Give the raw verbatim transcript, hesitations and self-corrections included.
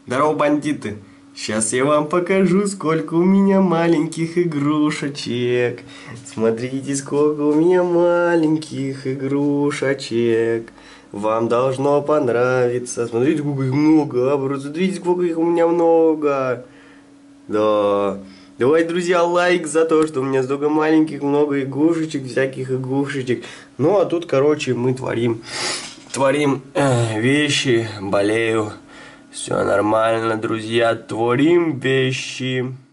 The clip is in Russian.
Здорово, бандиты! Сейчас я вам покажу, сколько у меня маленьких игрушечек. Смотрите, сколько у меня маленьких игрушечек. Вам должно понравиться. Смотрите, сколько их много, а? Просто смотрите, сколько их у меня много. Да. Давайте, друзья, лайк за то, что у меня столько маленьких, много игрушечек, всяких игрушечек. Ну, а тут, короче, мы творим, творим э, вещи, болею. Все нормально, друзья, творим вещи.